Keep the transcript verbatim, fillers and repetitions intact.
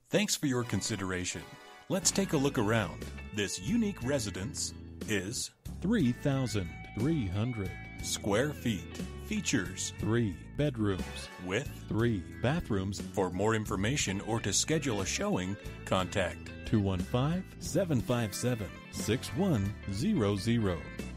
Thanks for your consideration. Let's take a look around. This unique residence is three thousand three hundred square feet. Features three bedrooms with three bathrooms. For more information or to schedule a showing, contact two one five, seven five seven, six one zero zero.